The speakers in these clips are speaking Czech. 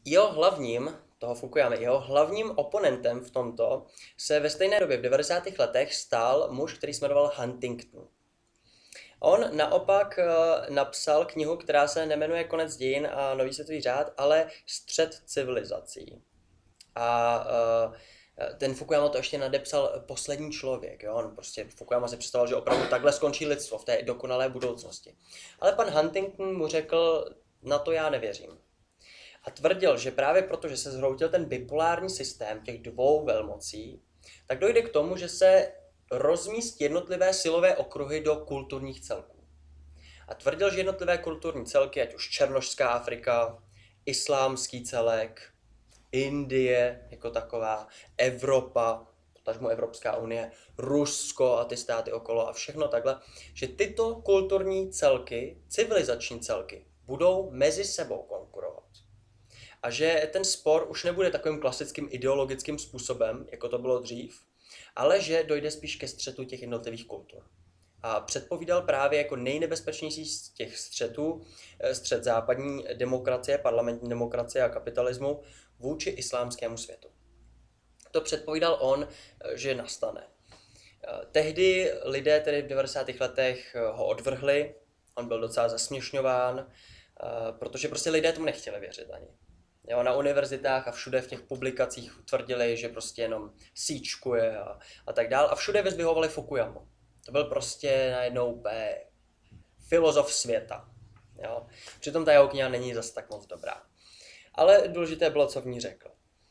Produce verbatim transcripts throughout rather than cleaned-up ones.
jeho hlavním, toho Fukuyama, jeho hlavním oponentem v tomto se ve stejné době v devadesátých letech stal muž, který se jmenoval Huntington. On naopak uh, napsal knihu, která se nemenuje Konec dějin a Nový světový řád, ale Střet civilizací. A uh, ten Fukuyama to ještě nadepsal Poslední člověk. Jo? On prostě Fukuyama si představoval, že opravdu takhle skončí lidstvo v té dokonalé budoucnosti. Ale pan Huntington mu řekl, na to já nevěřím. A tvrdil, že právě proto, že se zhroutil ten bipolární systém těch dvou velmocí, tak dojde k tomu, že se rozmístí jednotlivé silové okruhy do kulturních celků. A tvrdil, že jednotlivé kulturní celky, ať už Černošská Afrika, islámský celek, Indie jako taková, Evropa, potažmo Evropská unie, Rusko a ty státy okolo a všechno takhle, že tyto kulturní celky, civilizační celky, budou mezi sebou konkurovat. A že ten spor už nebude takovým klasickým ideologickým způsobem, jako to bylo dřív, ale že dojde spíš ke střetu těch jednotlivých kultur. A předpovídal právě jako nejnebezpečnější z těch střetů střet západní demokracie, parlamentní demokracie a kapitalismu vůči islámskému světu. To předpovídal on, že nastane. Tehdy lidé tedy v devadesátých letech ho odvrhli, on byl docela zasměšňován, protože prostě lidé tomu nechtěli věřit ani. Jo, na univerzitách a všude v těch publikacích tvrdili, že prostě jenom síčkuje a, a tak dál. A všude vyzdvihovali Fukuyamu. To byl prostě najednou úplně filozof světa. Jo. Přitom ta jeho kniha není zase tak moc dobrá. Ale důležité bylo, co v ní řekl.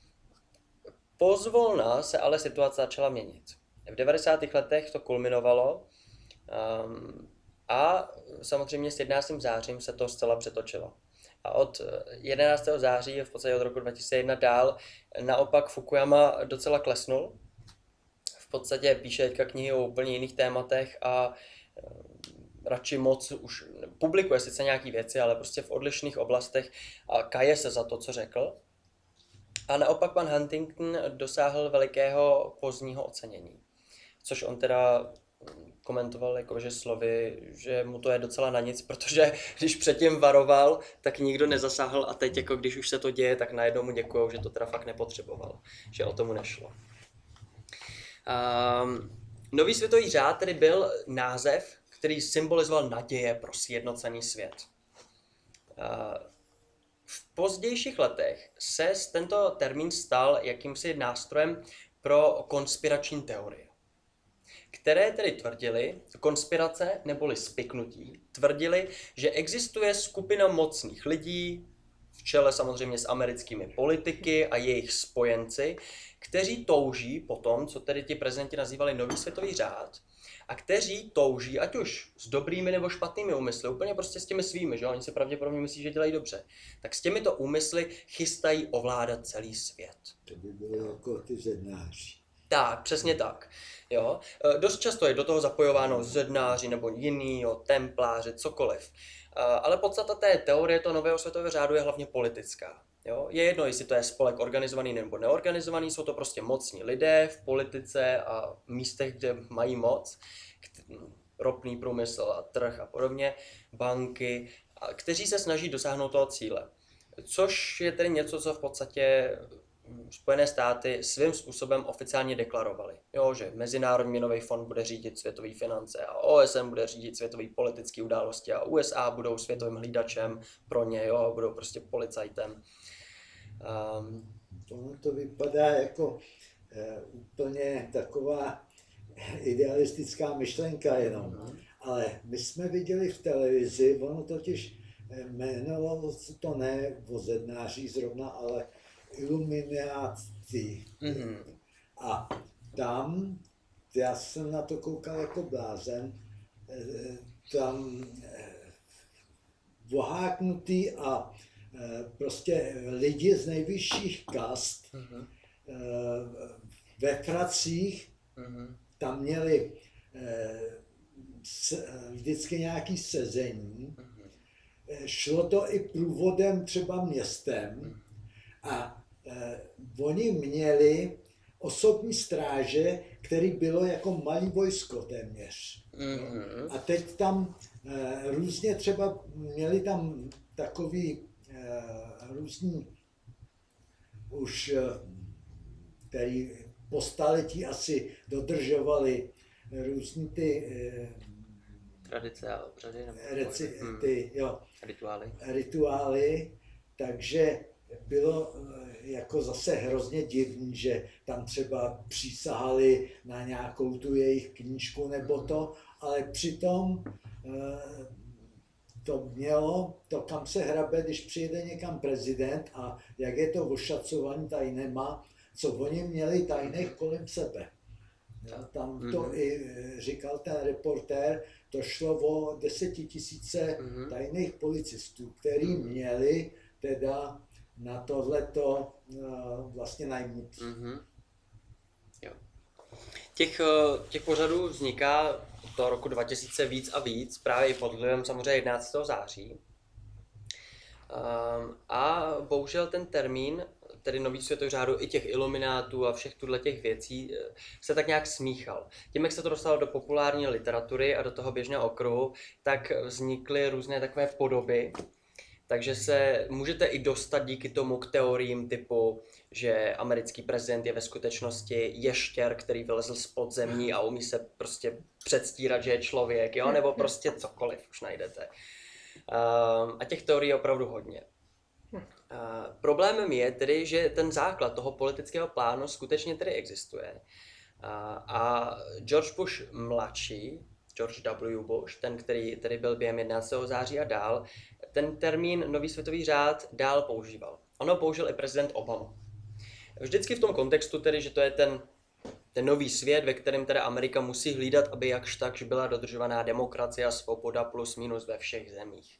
Pozvolna se ale situace začala měnit. V devadesátých letech to kulminovalo um, a samozřejmě s jedenáctým zářím se to zcela přetočilo. A od jedenáctého září, v podstatě od roku dva tisíce jedna dál, naopak Fukuyama docela klesnul. V podstatě píše teďka knihy o úplně jiných tématech a radši moc už publikuje sice nějaký věci, ale prostě v odlišných oblastech a kaje se za to, co řekl. A naopak pan Huntington dosáhl velikého pozdního ocenění, což on teda komentoval jakože slovy, že mu to je docela na nic, protože když předtím varoval, tak nikdo nezasáhl a teď jako když už se to děje, tak najednou mu děkujou, že to teda fakt nepotřeboval, že o tomu nešlo. Um, Nový světový řád tedy byl název, který symbolizoval naděje pro sjednocený svět. Uh, v pozdějších letech se tento termín stal jakýmsi nástrojem pro konspirační teorie, které tedy tvrdili, konspirace neboli spiknutí, tvrdili, že existuje skupina mocných lidí, v čele samozřejmě s americkými politiky a jejich spojenci, kteří touží po tom, co tedy ti prezidenti nazývali nový světový řád, a kteří touží, ať už s dobrými nebo špatnými úmysly, úplně prostě s těmi svými, že oni si pravděpodobně myslí, že dělají dobře, tak s těmito úmysly chystají ovládat celý svět. To by bylo jako ty zednáři. Tak, přesně tak. Jo. Dost často je do toho zapojováno zednáři nebo jiný, jo, templáři, cokoliv. Ale podstata té teorie toho nového světového řádu je hlavně politická. Jo. Je jedno, jestli to je spolek organizovaný nebo neorganizovaný, jsou to prostě mocní lidé v politice a místech, kde mají moc, ropný průmysl a trh a podobně, banky, kteří se snaží dosáhnout toho cíle. Což je tedy něco, co v podstatě Spojené státy svým způsobem oficiálně deklarovaly, jo, že Mezinárodní měnový fond bude řídit světové finance a O S N bude řídit světové politické události a U S A budou světovým hlídačem pro ně, jo, budou prostě policajtem. Um, Ono to vypadá jako e, úplně taková idealistická myšlenka jenom, uh-huh. Ale my jsme viděli v televizi, ono totiž jmenovalo se to ne o zednářích zrovna, ale Ilumináci. Mm-hmm. A tam, já jsem na to koukal jako blázen, tam voháknutý a prostě lidi z nejvyšších kast mm-hmm. ve fracích mm-hmm. tam měli vždycky nějaký sezení. Mm-hmm. Šlo to i průvodem třeba městem. Mm-hmm. A eh, oni měli osobní stráže, který bylo jako malý vojsko téměř. Mm-hmm. A teď tam eh, různě třeba měli tam takový eh, různý už který po staletí asi dodržovali různý ty tradice a obřady, reci, ty, jo, rituály. rituály, takže bylo jako zase hrozně divný, že tam třeba přísahali na nějakou tu jejich knížku nebo to, ale přitom to mělo, to kam se hrabe, když přijede někam prezident a jak je to ošacovaný tajnema, co oni měli tajných kolem sebe. Jo, tam to mm-hmm. i říkal ten reportér, to šlo o desetitisíce mm-hmm. tajných policistů, který měli teda na tohleto uh, vlastně najmut. Mm-hmm. Jo. Těch, těch pořadů vzniká od toho roku dva tisíce víc a víc, právě i pod vlivem samozřejmě jedenáctého září. Um, a bohužel ten termín, tedy nový světový řádu i těch iluminátů a všech tuhle těch věcí, se tak nějak smíchal. Tím, jak se to dostalo do populární literatury a do toho běžného okruhu, tak vznikly různé takové podoby. Takže se můžete i dostat díky tomu k teoriím typu, že americký prezident je ve skutečnosti ještěr, který vylezl z podzemí a umí se prostě předstírat, že je člověk, jo? Nebo prostě cokoliv už najdete. Um, a těch teorií je opravdu hodně. Uh, problémem je tedy, že ten základ toho politického plánu skutečně tedy existuje. Uh, a George Bush mladší, George W. Bush, ten, který tedy byl během jedenáctého září a dál, ten termín nový světový řád dál používal. Ono použil i prezident Obama. Vždycky v tom kontextu tedy, že to je ten, ten nový svět, ve kterém teda Amerika musí hlídat, aby jakž takž byla dodržovaná demokracie a svoboda plus minus ve všech zemích.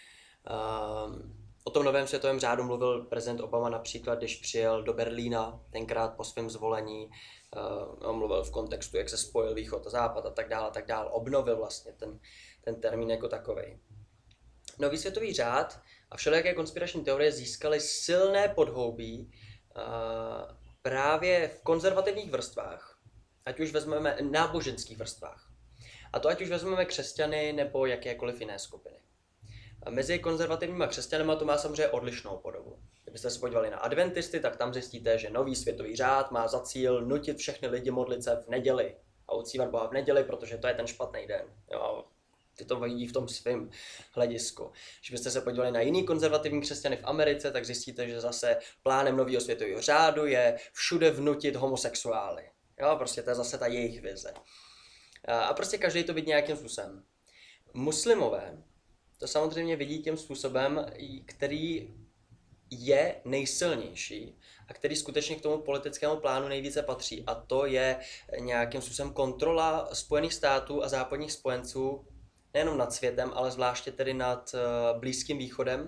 Um, O tom novém světovém řádu mluvil prezident Obama například, když přijel do Berlína, tenkrát po svém zvolení. Uh, on mluvil v kontextu, jak se spojil východ a západ a tak dále, a tak dále. Obnovil vlastně ten, ten termín jako takovej. Nový světový řád a všelijaké konspirační teorie získaly silné podhoubí uh, právě v konzervativních vrstvách, ať už vezmeme náboženských vrstvách. A to ať už vezmeme křesťany nebo jakékoliv jiné skupiny. A mezi konzervativníma křesťanama to má samozřejmě odlišnou podobu. Kdybyste se podívali na adventisty, tak tam zjistíte, že nový světový řád má za cíl nutit všechny lidi modlit se v neděli a uctívat Boha v neděli, protože to je ten špatný den. Jo, ty to vidí v tom svém hledisku. Když byste se podívali na jiný konzervativní křesťany v Americe, tak zjistíte, že zase plánem nového světového řádu je všude vnutit homosexuály. Jo, prostě to je zase ta jejich vize. A prostě každý to vidí nějakým způsobem. Muslimové to samozřejmě vidí tím způsobem, který je nejsilnější a který skutečně k tomu politickému plánu nejvíce patří. A to je nějakým způsobem kontrola Spojených států a západních spojenců nejenom nad světem, ale zvláště tedy nad Blízkým východem.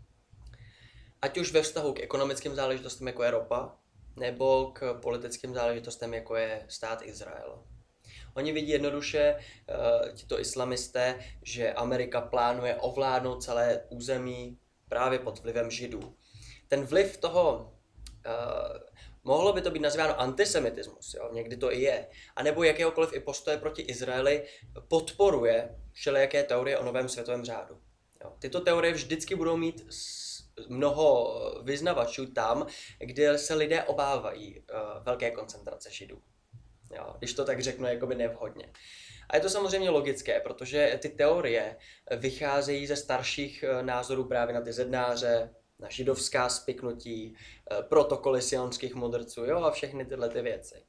Ať už ve vztahu k ekonomickým záležitostem, jako je ropa, nebo k politickým záležitostem, jako je stát Izrael. Oni vidí jednoduše, uh, tito islamisté, že Amerika plánuje ovládnout celé území právě pod vlivem Židů. Ten vliv toho, uh, mohlo by to být nazýváno antisemitismus, jo? Někdy to i je, anebo jakéhokoliv i postoje proti Izraeli podporuje všelijaké teorie o novém světovém řádu. Jo? Tyto teorie vždycky budou mít mnoho vyznavačů tam, kde se lidé obávají uh, velké koncentrace Židů. Jo, když to tak řeknu jakoby nevhodně. A je to samozřejmě logické, protože ty teorie vycházejí ze starších názorů právě na ty zednáře, na židovská spiknutí, protokoly sionských mudrců, jo, a všechny tyhle ty věci.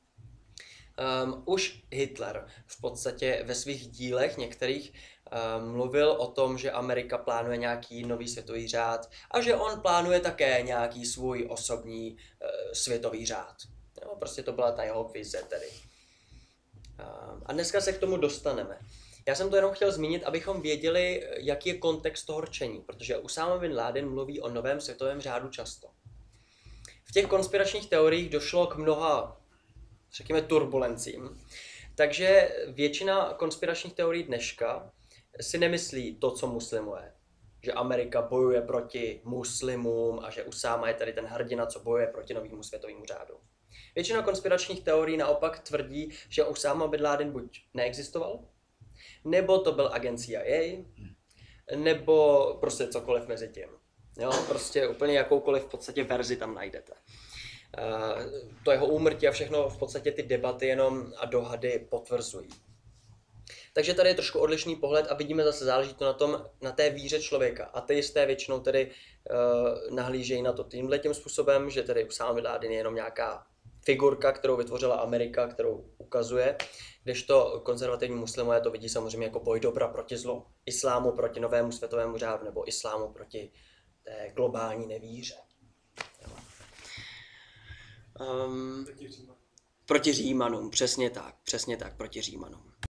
Um, už Hitler v podstatě ve svých dílech některých um, mluvil o tom, že Amerika plánuje nějaký nový světový řád a že on plánuje také nějaký svůj osobní uh, světový řád. Jo, prostě to byla ta jeho vize tedy. Um, a dneska se k tomu dostaneme. Já jsem to jenom chtěl zmínit, abychom věděli, jaký je kontext toho rčení, protože Usáma bin Laden mluví o novém světovém řádu často. V těch konspiračních teoriích došlo k mnoha, řekněme, turbulencím. Takže většina konspiračních teorií dneška si nemyslí to, co muslimuje. Že Amerika bojuje proti muslimům a že Usáma je tady ten hrdina, co bojuje proti novému světovému řádu. Většina konspiračních teorií naopak tvrdí, že Usáma bin Laden buď neexistoval, nebo to byl agent C I A, nebo prostě cokoliv mezi tím. Jo, prostě úplně jakoukoliv v podstatě verzi tam najdete. To jeho úmrtí a všechno v podstatě ty debaty jenom a dohady potvrzují. Takže tady je trošku odlišný pohled a vidíme zase, záleží to na tom, na té víře člověka. Ateisté většinou tedy uh, nahlížejí na to tímhle tím způsobem, že tedy Usáma bin Ládin je jenom nějaká figurka, kterou vytvořila Amerika, kterou ukazuje, kdežto konzervativní muslimové to vidí samozřejmě jako boj dobra proti zlu, islámu proti novému světovému řádu nebo islámu proti té globální nevíře. Um, proti Římanům, přesně tak, přesně tak, proti Římanům.